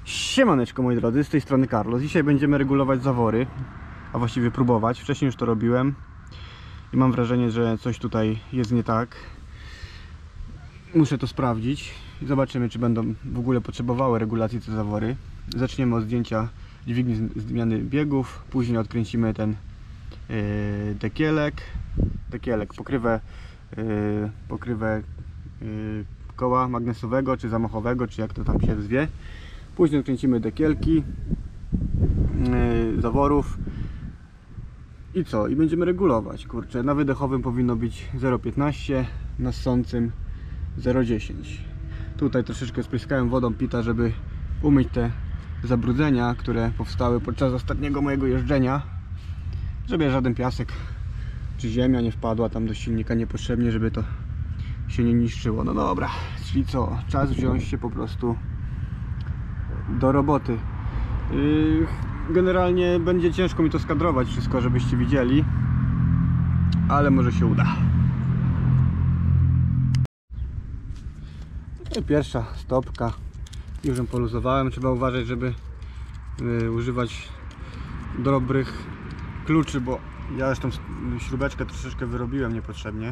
Siemaneczko moi drodzy, z tej strony Carlos. Dzisiaj będziemy regulować zawory, a właściwie próbować. Wcześniej już to robiłem i mam wrażenie, że coś tutaj jest nie tak. Muszę to sprawdzić i zobaczymy, czy będą w ogóle potrzebowały regulacji te zawory. Zaczniemy od zdjęcia dźwigni zmiany biegów, później odkręcimy ten dekielek, pokrywę koła magnesowego czy zamachowego, czy jak to tam się zwie. Później odkręcimy dekielki zaworów i co? I będziemy regulować. Kurczę, na wydechowym powinno być 0,15, na ssącym 0,10. Tutaj troszeczkę spryskałem wodą pita, żeby umyć te zabrudzenia, które powstały podczas ostatniego mojego jeżdżenia, żeby żaden piasek czy ziemia nie wpadła tam do silnika niepotrzebnie, żeby to się nie niszczyło. No dobra, czyli co? Czas wziąć się po prostu do roboty. Generalnie będzie ciężko mi to skadrować wszystko, żebyście widzieli, ale może się uda. I pierwsza stopka, już ją poluzowałem. Trzeba uważać, żeby używać dobrych kluczy, bo ja już tą śrubeczkę troszeczkę wyrobiłem niepotrzebnie.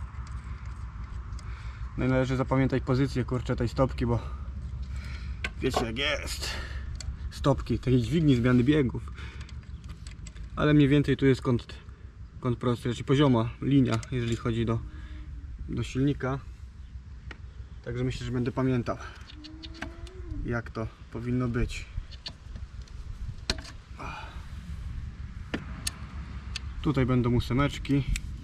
No i należy zapamiętać pozycję, kurczę, tej stopki, bo wiecie jak jest. Stopki, takiej dźwigni zmiany biegów. Ale mniej więcej tu jest kąt prosty, czyli pozioma linia, jeżeli chodzi do silnika. Także myślę, że będę pamiętał, jak to powinno być. Tutaj będą ósemeczki.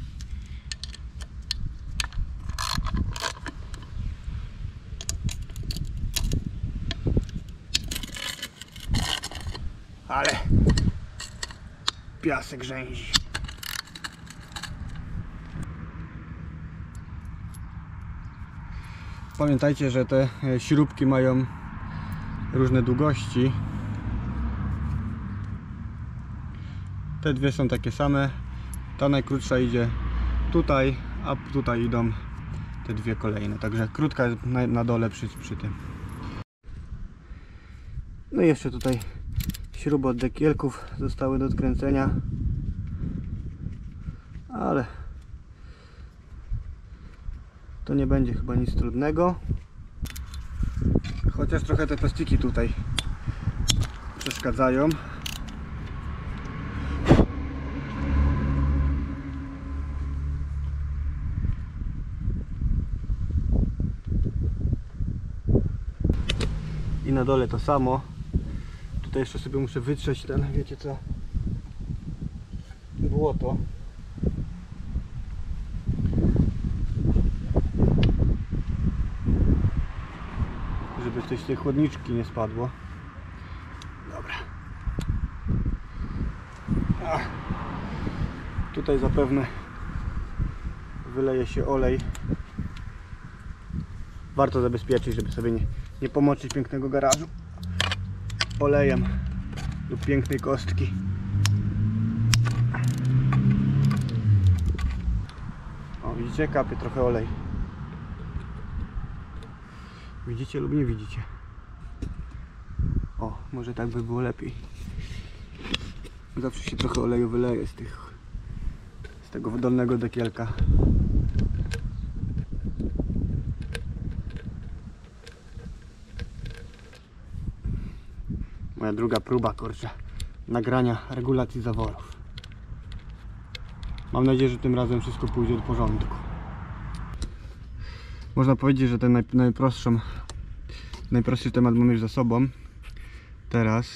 Ale piasek rzęzi. Pamiętajcie, że te śrubki mają różne długości. Te dwie są takie same. Ta najkrótsza idzie tutaj, a tutaj idą te dwie kolejne. Także krótka jest na dole przy tym. No i jeszcze tutaj śruby od dekielków zostały do odkręcenia, ale to nie będzie chyba nic trudnego, chociaż trochę te plastiki tutaj przeszkadzają. I na dole to samo. Tutaj jeszcze sobie muszę wytrzeć ten, wiecie co, błoto. Żeby coś z tej chłodniczki nie spadło. Dobra. Tutaj zapewne wyleje się olej. Warto zabezpieczyć, żeby sobie nie pomoczyć pięknego garażu olejem lub pięknej kostki. O, widzicie? Kapie trochę olej. Widzicie lub nie widzicie? O, może tak by było lepiej. Zawsze się trochę oleju wyleje z tego dolnego dekielka. Moja druga próba, kurczę, nagrania regulacji zaworów. Mam nadzieję, że tym razem wszystko pójdzie do porządku. Można powiedzieć, że ten najprostszy temat mamy już za sobą. Teraz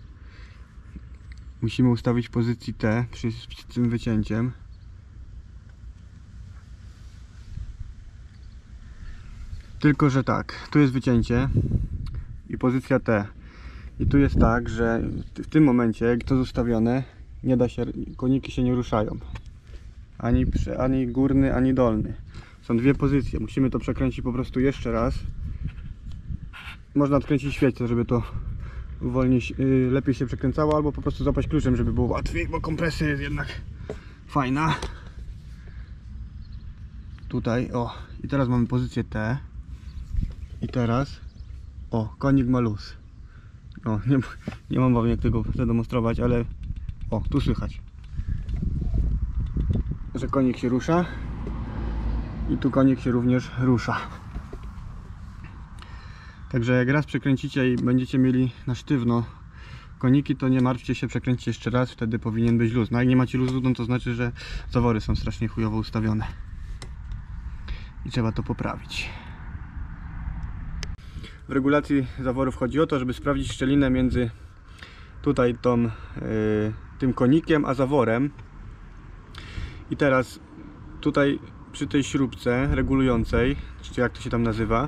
musimy ustawić pozycję T przed tym wycięciem. Tylko że tak, tu jest wycięcie i pozycja T. I tu jest tak, że w tym momencie, jak to jest ustawione, nie da się, koniki się nie ruszają. Ani górny, ani dolny. Są dwie pozycje. Musimy to przekręcić po prostu jeszcze raz. Można odkręcić świecę, żeby to wolniej, lepiej się przekręcało, albo po prostu złapać kluczem, żeby było łatwiej, bo kompresja jest jednak fajna. Tutaj, o. I teraz mamy pozycję T. I teraz, o, konik ma luz. No, nie mam wam jak tego zademonstrować, ale o, tu słychać, że konik się rusza i tu konik się również rusza. Także jak raz przekręcicie i będziecie mieli na sztywno koniki, to nie martwcie się, przekręćcie jeszcze raz, wtedy powinien być luz. No jak nie macie luzu, no to znaczy, że zawory są strasznie chujowo ustawione i trzeba to poprawić. W regulacji zaworów chodzi o to, żeby sprawdzić szczelinę między tutaj tym konikiem a zaworem. I teraz tutaj przy tej śrubce regulującej, czy jak to się tam nazywa,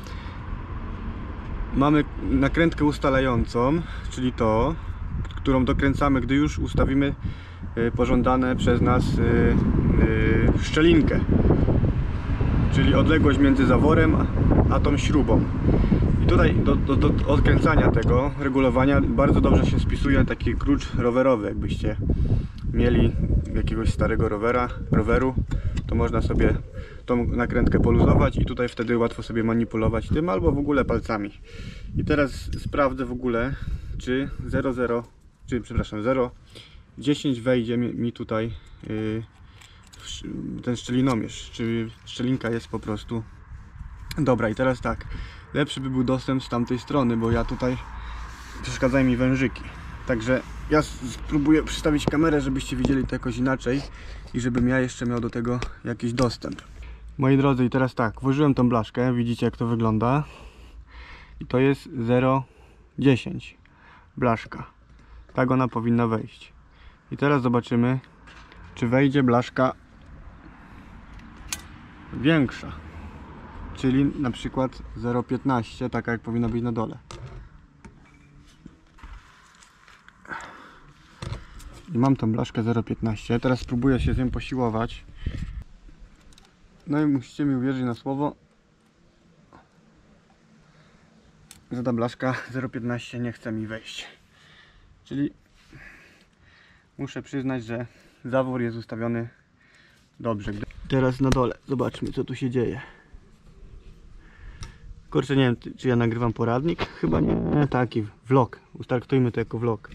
mamy nakrętkę ustalającą, czyli którą dokręcamy, gdy już ustawimy pożądane przez nas szczelinkę, czyli odległość między zaworem a tą śrubą. I tutaj do odkręcania tego regulowania bardzo dobrze się spisuje taki klucz rowerowy. Jakbyście mieli jakiegoś starego roweru, to można sobie tą nakrętkę poluzować i tutaj wtedy łatwo sobie manipulować tym albo w ogóle palcami. I teraz sprawdzę w ogóle, czy 0,10 wejdzie mi tutaj ten szczelinomierz, czy szczelinka jest po prostu dobra. I teraz tak, lepszy by był dostęp z tamtej strony, bo ja tutaj przeszkadzają mi wężyki. Także ja spróbuję przystawić kamerę, żebyście widzieli to jakoś inaczej i żebym ja jeszcze miał do tego jakiś dostęp. Moi drodzy, i teraz tak, włożyłem tą blaszkę, widzicie jak to wygląda. I to jest 0,10 blaszka. Tak ona powinna wejść. I teraz zobaczymy, czy wejdzie blaszka większa. Czyli na przykład 0,15, taka jak powinna być na dole. I mam tą blaszkę 0,15. Teraz spróbuję się z nią posiłować. No i musicie mi uwierzyć na słowo, że ta blaszka 0,15 nie chce mi wejść. Czyli muszę przyznać, że zawór jest ustawiony dobrze. Teraz na dole zobaczmy, co tu się dzieje. Kurczę, nie wiem, czy ja nagrywam poradnik? Chyba nie, taki vlog. Ustalktujmy to jako vlog.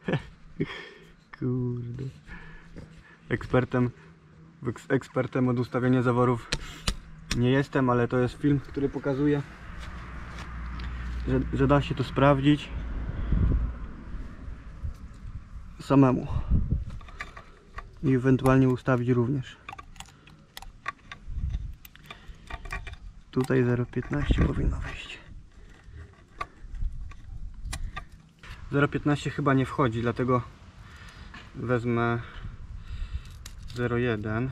Kurde. Ekspertem od ustawiania zaworów nie jestem, ale to jest film, który pokazuje, że da się to sprawdzić samemu i ewentualnie ustawić również. Tutaj 0,15 powinno wejść. 0,15 chyba nie wchodzi, dlatego wezmę 0,1.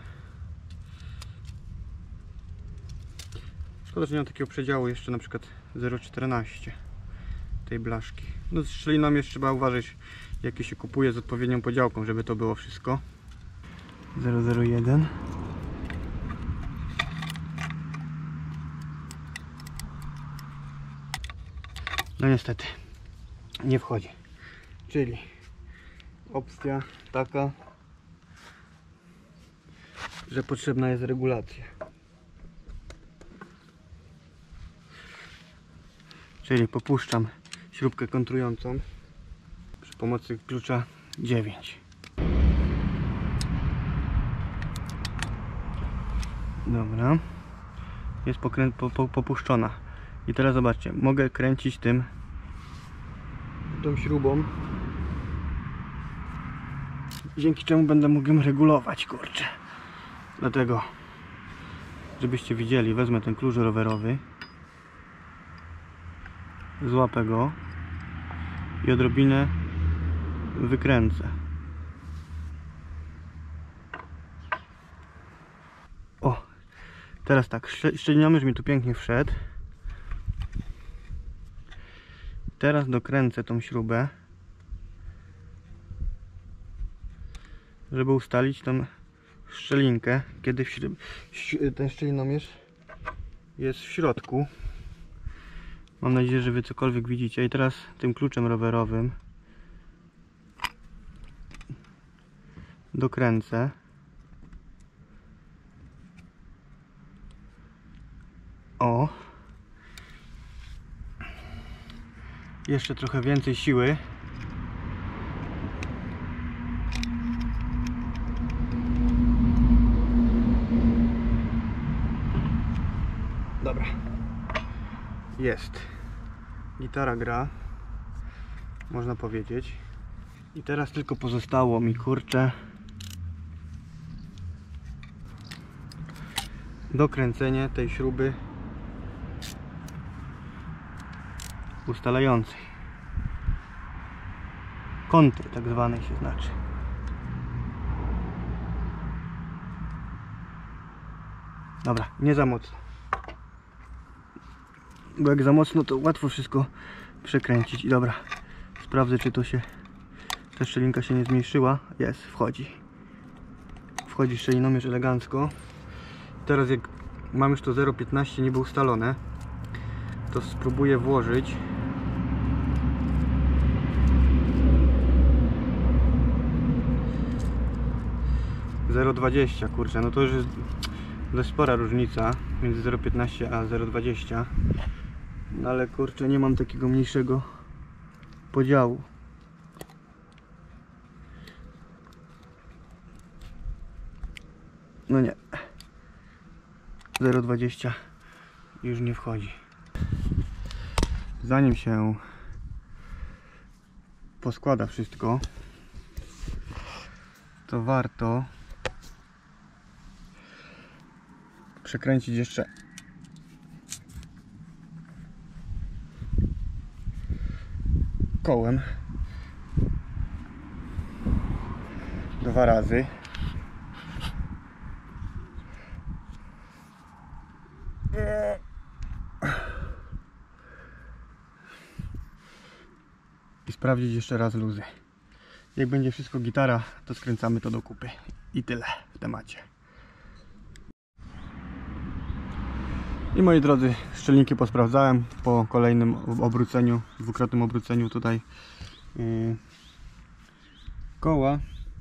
Szkoda, że nie mam takiego przedziału jeszcze, na przykład 0,14 tej blaszki. No z szczeliną jeszcze trzeba uważać, jakie się kupuje, z odpowiednią podziałką, żeby to było wszystko. 0,01. No niestety nie wchodzi. Czyli opcja taka, że potrzebna jest regulacja. Czyli popuszczam śrubkę kontrującą przy pomocy klucza 9. Dobra. Jest popuszczona. I teraz zobaczcie, mogę kręcić tą śrubą, dzięki czemu będę mógł ją regulować, kurczę. Dlatego, żebyście widzieli, wezmę ten klucz rowerowy, złapę go i odrobinę wykręcę. O, teraz tak, szczelinomierz mi tu pięknie wszedł. Teraz dokręcę tą śrubę, żeby ustalić tą szczelinkę, kiedy ten szczelinomierz jest w środku. Mam nadzieję, że wy cokolwiek widzicie. I teraz tym kluczem rowerowym dokręcę. O. jeszcze trochę więcej siły. Dobra. Jest. Gitara gra, można powiedzieć. I teraz tylko pozostało mi, kurczę, dokręcenie tej śruby ustalającej. Kontry tak zwanej się znaczy. Dobra, nie za mocno. Bo jak za mocno, to łatwo wszystko przekręcić. I dobra, sprawdzę, czy to się, ta szczelinka się nie zmniejszyła. Jest, wchodzi. Wchodzi szczelinomierz elegancko. Teraz jak mam już to 0,15 niby ustalone, to spróbuję włożyć. (0,20), kurczę, no to już jest dość spora różnica między 0,15 a 0,20. No ale kurczę, nie mam takiego mniejszego podziału. No nie, 0,20 już nie wchodzi. Zanim się poskłada wszystko, to warto przekręcić jeszcze kołem 2 razy. I sprawdzić jeszcze raz luzy. Jak będzie wszystko gitara, to skręcamy to do kupy. I tyle w temacie. I moi drodzy, szczelniki posprawdzałem po kolejnym obróceniu, dwukrotnym obróceniu tutaj koła.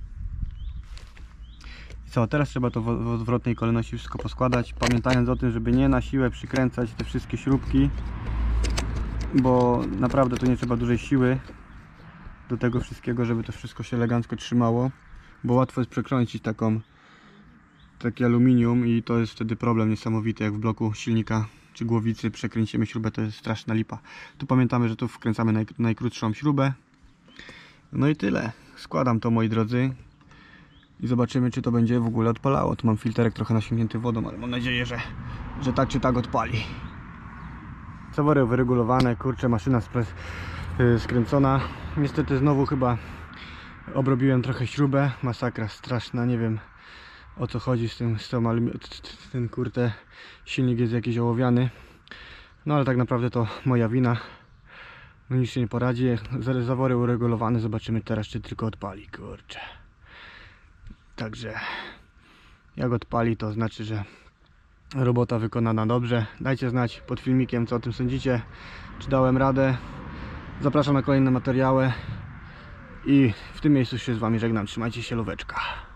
I co, teraz trzeba to w odwrotnej kolejności wszystko poskładać, pamiętając o tym, żeby nie na siłę przykręcać te wszystkie śrubki, bo naprawdę tu nie trzeba dużej siły do tego wszystkiego, żeby to wszystko się elegancko trzymało, bo łatwo jest przekręcić takie aluminium i to jest wtedy problem niesamowity, jak w bloku silnika czy głowicy przekręcimy śrubę, to jest straszna lipa. Tu pamiętamy, że tu wkręcamy najkrótszą śrubę. No i tyle. Składam to, moi drodzy, i zobaczymy, czy to będzie w ogóle odpalało. Tu mam filterek trochę nasiągnięty wodą, ale mam nadzieję, że tak czy tak odpali. Zawory wyregulowane, kurczę, maszyna skręcona. Niestety znowu chyba obrobiłem trochę śrubę. Masakra straszna, nie wiem o co chodzi ten kurde silnik jest jakiś ołowiany. No ale tak naprawdę to moja wina. No nic się nie poradzi. Zawory uregulowane, zobaczymy teraz, czy tylko odpali, kurczę. Także jak odpali, to znaczy, że robota wykonana dobrze. Dajcie znać pod filmikiem, co o tym sądzicie, czy dałem radę. Zapraszam na kolejne materiały i w tym miejscu się z wami żegnam. Trzymajcie się, lóweczka.